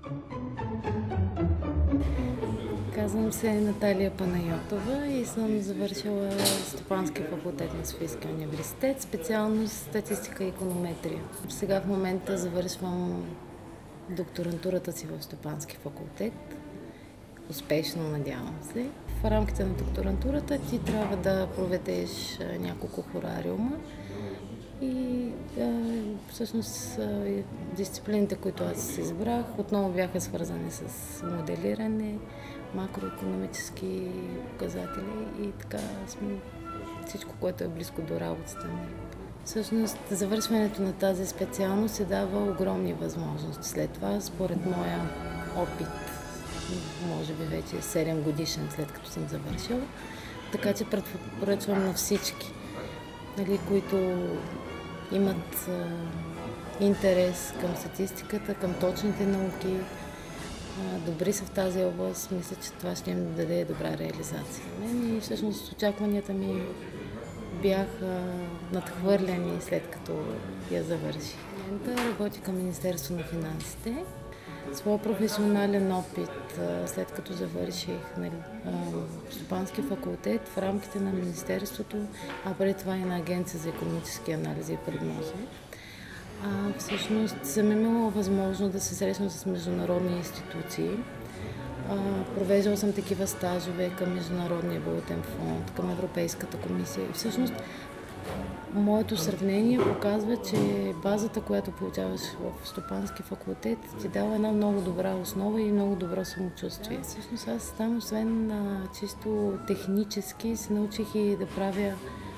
Казвам се Наталия Панайотова и съм завършила Стопански факултет на Софийския университет, специалност статистика и иконометрия. Сега в момента завършвам докторантурата си в Стопански факултет. Успешно, надявам се. В рамките на докторантурата ти трябва да проведеш няколко хорариума и всъщност дисциплините, които аз избрах, отново бяха свързани с моделиране, макроекономически показатели и така всичко, което е близко до работата ми. Всъщност, завършването на тази специалност се дава огромни възможности. След това, според моя опит, може би вече 7 годишен след като съм завършила, така че препоръчвам на всички, които имат интерес към статистиката, към точните науки, добри са в тази област, мисля, че това ще им даде добра реализация. И всъщност очакванията ми бяха надхвърлени след като я завърших. Работя към Министерство на финансите. Своя професионален опит, след като завърших Стопански факултет в рамките на Министерството, а преди това и на Агенция за икономически анализи и прогнози. Всъщност съм имала възможност да се срещна с международни институции. Провеждала съм такива стажове към Международния валутен фонд, към Европейската комисия. И всъщност моето сравнение показва, че базата, която получаваш в Стопански факултет, ти дава една много добра основа и много добро самочувствие. Всъщност аз там, освен чисто технически, се научих и да правя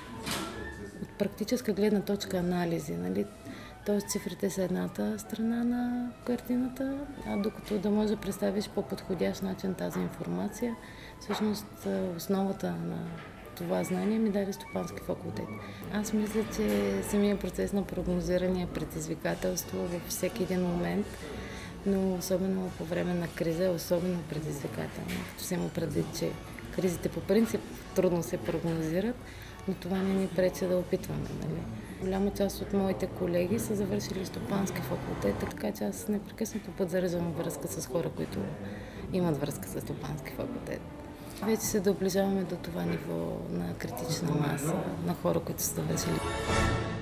от практическа гледна точка анализи. Тоест цифрите са едната страна на картината, а докато да можеш да представиш по подходящ начин тази информация, всъщност основата на това знание ми даде Стопански факултет. Аз мисля, че самия процес на прогнозиране е предизвикателство във всеки един момент, но особено по време на криза е особено предизвикателно. Като се има предвид, че кризите по принцип трудно се прогнозират, но това не ни пречи да опитваме. Голяма част от моите колеги са завършили Стопански факултет, така че аз непрекъснато поддържам връзка с хора, които имат връзка с Стопански факултет. Вече се доближаваме до това ниво на критична маса на хора, които са завършили.